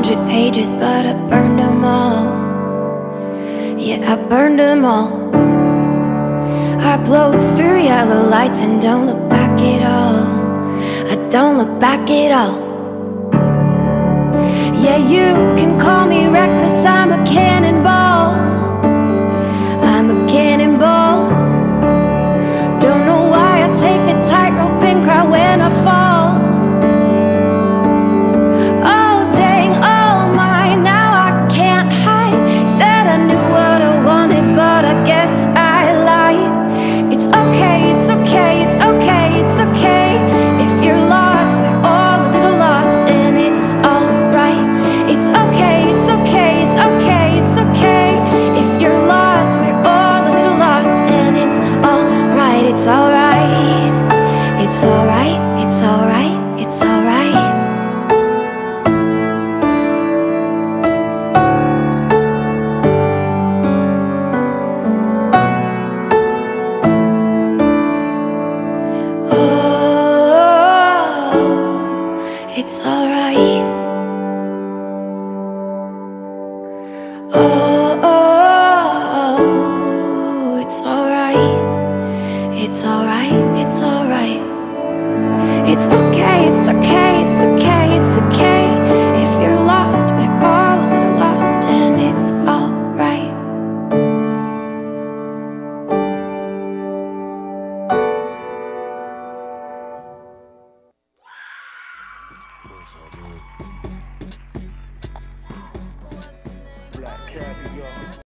100 pages, but I burned them all. Yeah, I burned them all. I blow through yellow lights and don't look back at all. I don't look back at all. Yeah, you can call me reckless, I'm a cannonball. I'm a cannonball. Don't know why I take the tightrope and cry when I fall. Oh dang, oh my, now I can't hide. Said I knew what I wanted, but I guess I lied. It's okay, it's okay, it's okay, it's okay. If you're lost, we're all a little lost, and it's alright. It's okay, it's okay, it's okay, it's okay. If you're lost, we're all a little lost, and it's alright, it's alright. It's alright, it's alright, it's alright. Oh, it's alright. Oh, it's alright. It's alright, it's alright. It's okay, it's okay, it's okay, it's okay. If you're lost, we're all a little lost, and it's alright. Black Caviar.